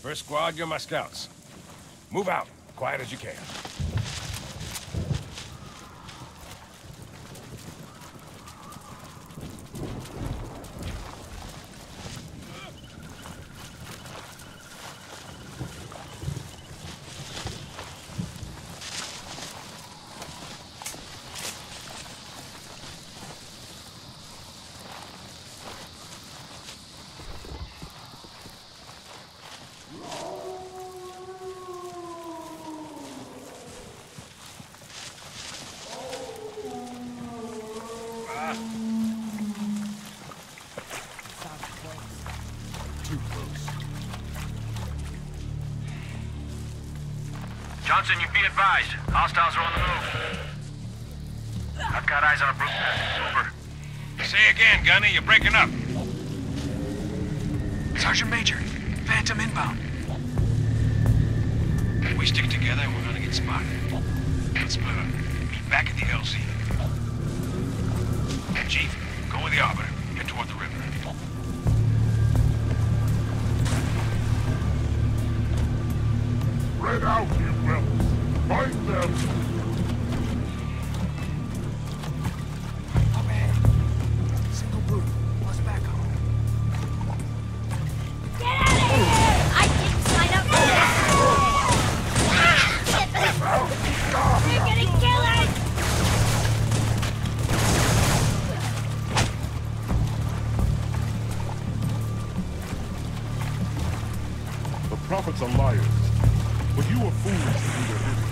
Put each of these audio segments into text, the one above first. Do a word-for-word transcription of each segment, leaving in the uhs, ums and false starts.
First squad, you're my scouts. Move out, quiet as you can. Johnson, you be advised. Hostiles are on the move. I've got eyes on a brute nest. Over. Say again, Gunny. You're breaking up. Sergeant Major, Phantom inbound. If we stick together, we're gonna get spotted. Let's split up. Meet back at the L Z. Chief, go with the Arbiter. Head toward the river. Spread out, you will. Find them. Up ahead. Single boot. Plus back on. Get out of here! I didn't sign up for this! They're gonna kill us! The prophets are liars. But you are fools to do their bidding.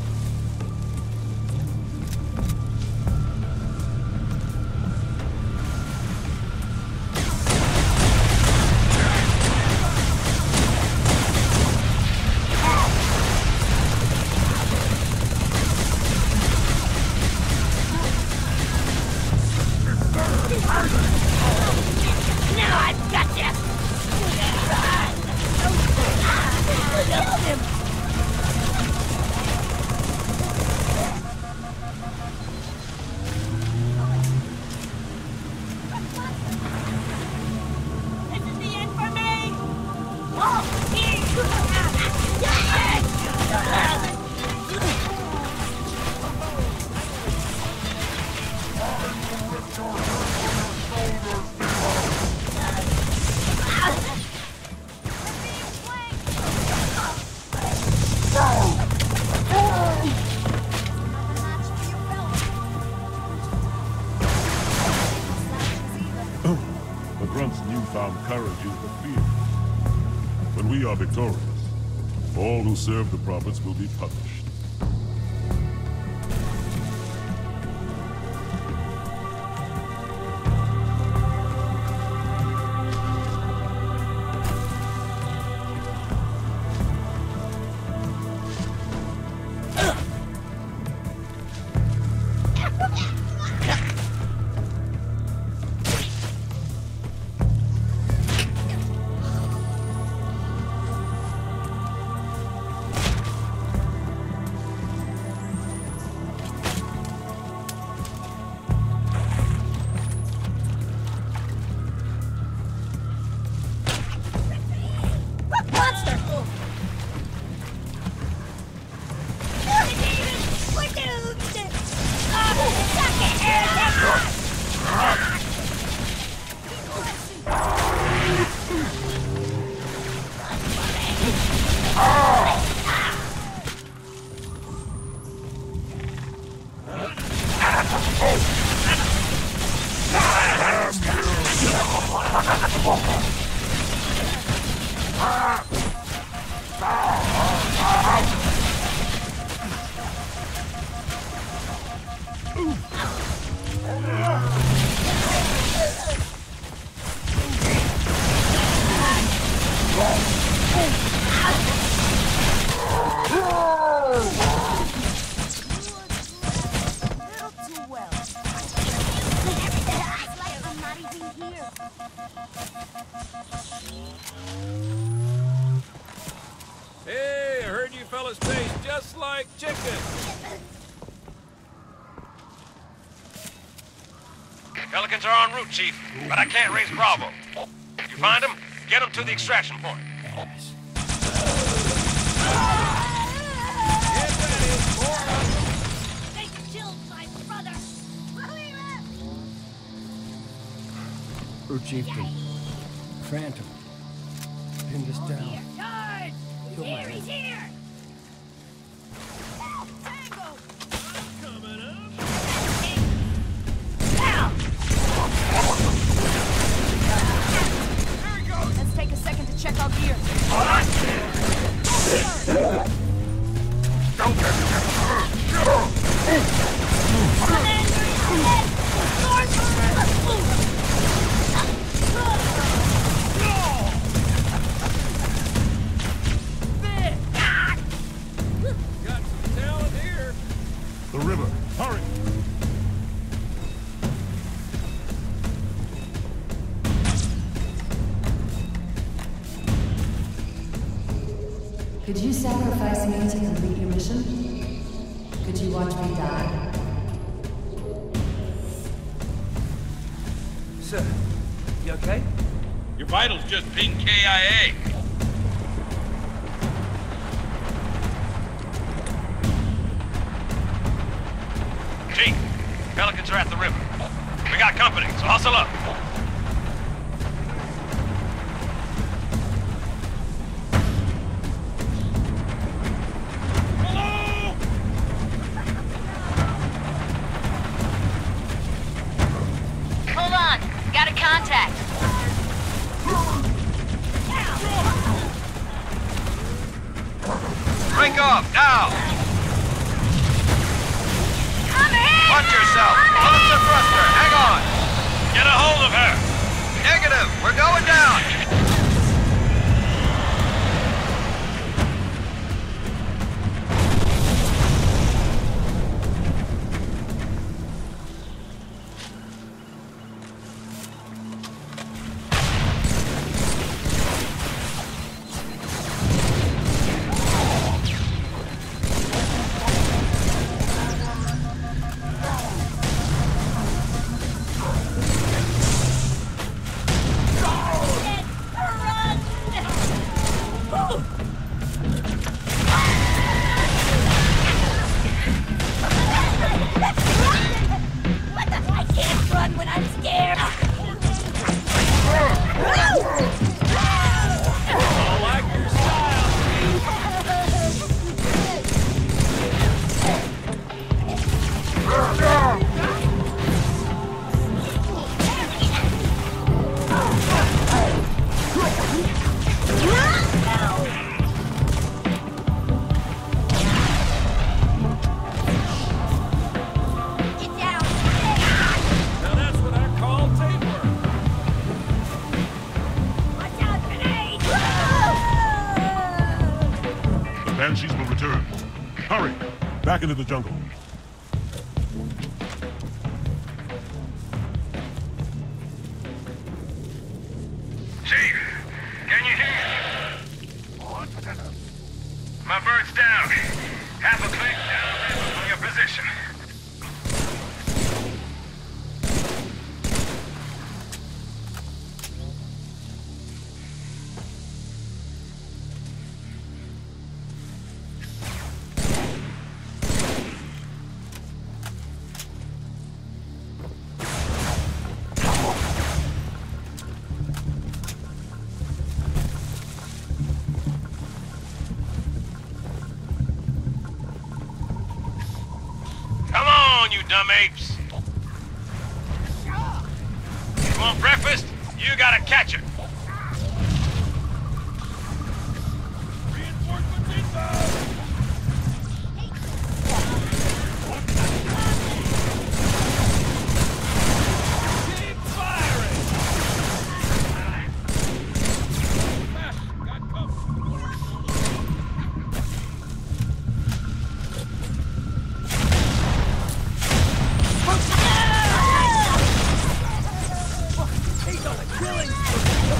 Now I've got you! Kill him! This is the end for me! Oh, here! The Grunt's newfound courage is the fear. When we are victorious, all who serve the prophets will be punished. Hey, I heard you fellas taste just like chicken. Pelicans are en route, Chief, but I can't raise Bravo. You find them, get them to the extraction point. They killed my brother. Ur Chieftain. Phantom. Pinned us down. Guard! Kill my Here, he's head. here! Tango! Coming up! There he goes! Let's take a second to check our gear. Got some talent here. The river. Hurry! Could you sacrifice me to complete your mission? Could you watch me die? Sir, you okay? Your vitals just pinged K I A. Chief, Pelicans are at the river. We got company, so hustle up. Hello? Hold on, got a contact. Break off, now! I'm ahead! Watch yourself! Close the thruster, hang on! Get a hold of her. Negative, we're going down! What the? I can't run when I'm scared. I like your style. Get down. Now that's what I call teamwork. Watch out, grenade! The Banshees will return. Hurry! Back into the jungle. Chief, can you hear? My bird's down. Half a click downriver from your position. Come on, you dumb apes. You want breakfast? You gotta catch it. Reinforcements inbound. Keep firing. Ah, got cover. He's on a killing spree.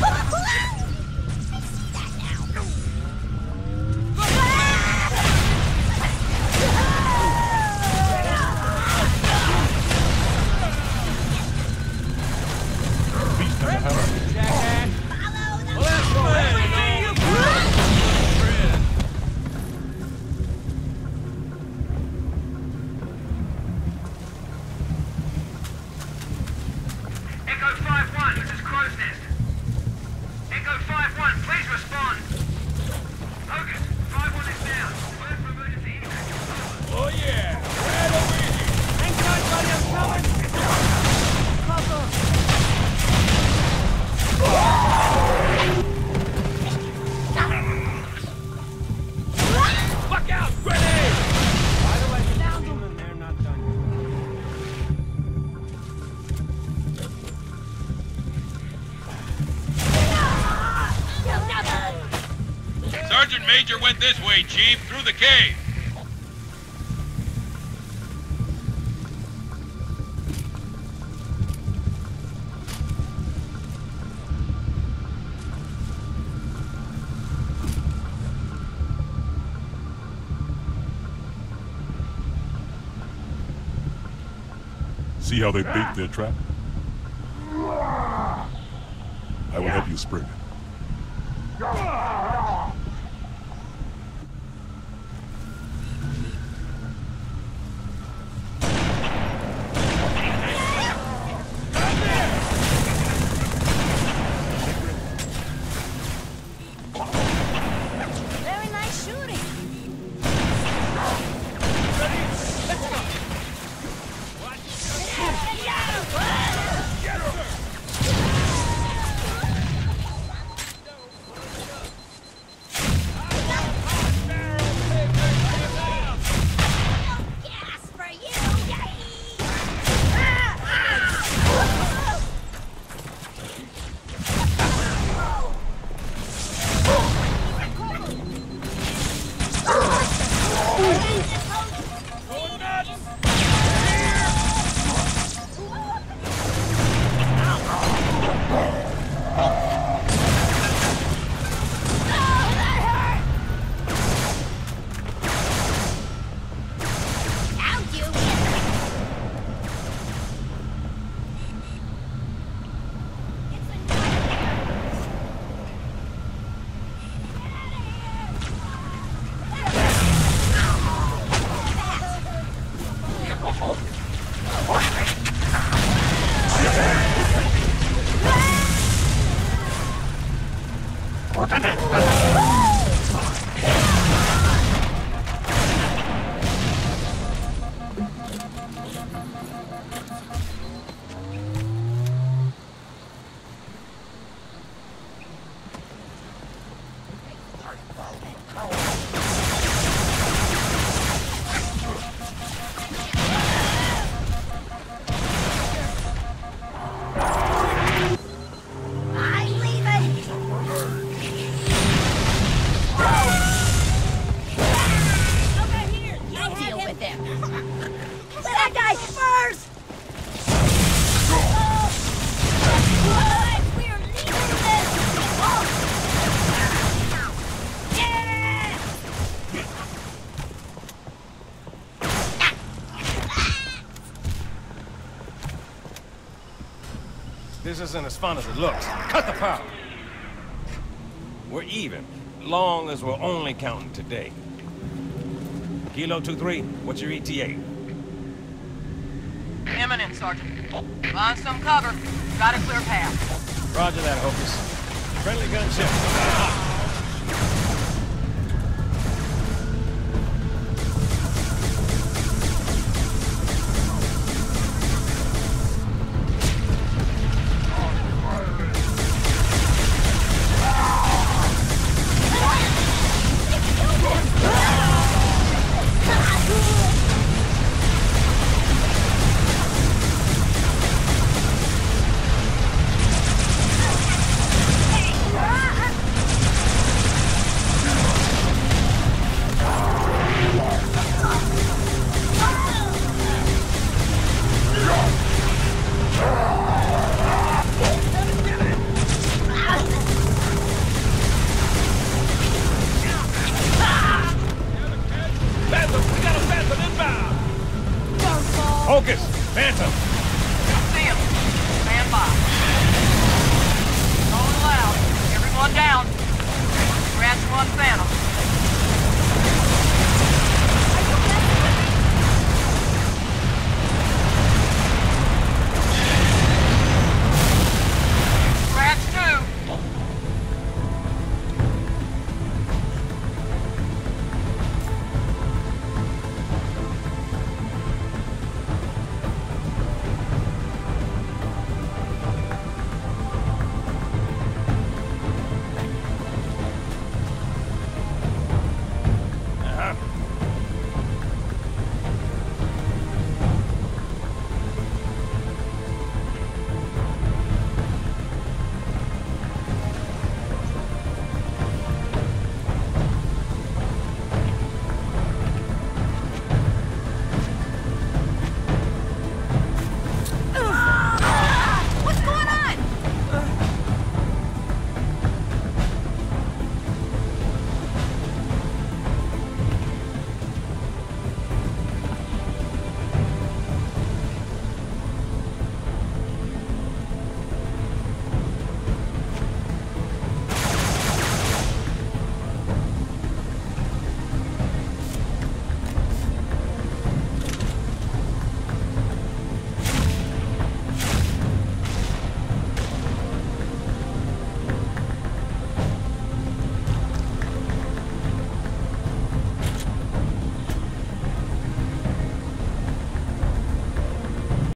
Danger went this way, Chief, through the cave. See how they bait their trap? I will help you spring it. Very nice shooting. This isn't as fun as it looks. Cut the power! We're even, long as we're only counting today. Kilo two three, what's your E T A? Imminent, Sergeant. Find some cover. Got a clear path. Roger that, Hocus. Friendly gunship. Focus! Phantom! See him. Stand by. Calling loud. Everyone down. Scratch one Phantom.